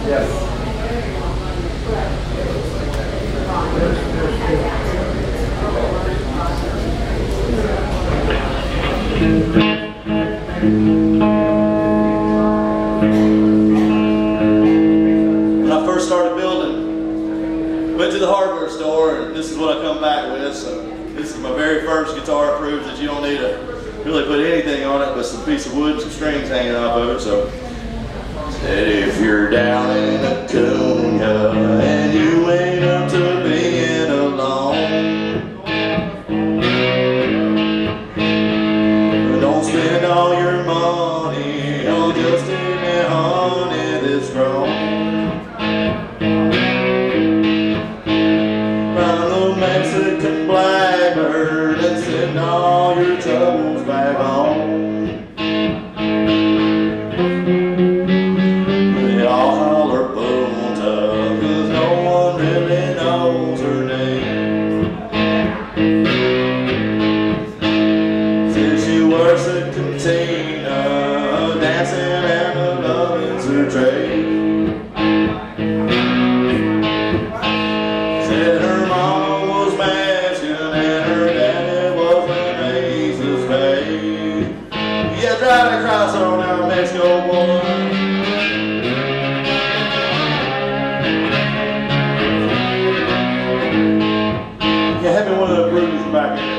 When I first started building, went to the hardware store, and this is what I come back with. So this is my very first guitar. Proves that you don't need to really put anything on it but some piece of wood and some strings hanging off of it. So said if you're down in a Cunha and you ain't up to being alone, don't spend all your money on just any honey that's grown. Find the Mexican blackbird and send all your troubles back home. They all holler Punta, 'cause no one really knows her name. Says she works at Cantina, dancing and the lovin's her trade. Said her mama was Mexican and her daddy was an Ace's babe. Yeah, driving across on down Mexico, boy. Yeah, have me one of the bruises back here.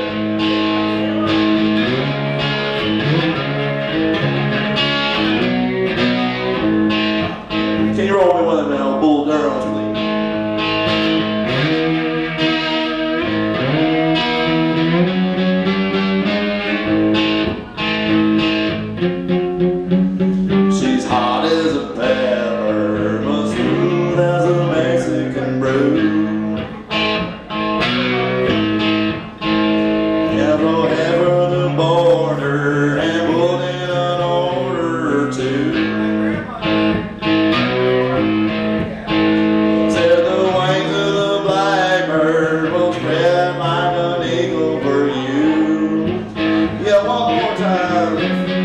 Can you roll me one of them Bull Durhams, please? She's hot as a pepper, but smooth as a Mexican brew. Yeah, go head for the border and pull in an order or two. Said the wings of the blackbird will spread like an eagle for you. Yeah, one more time.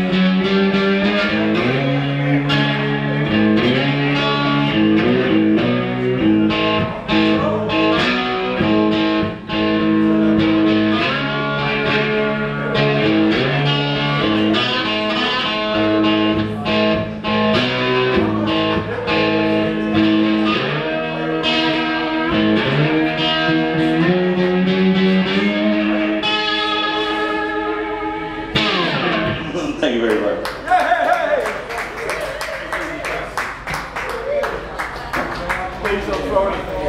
Thank you very much. Please don't throw anything.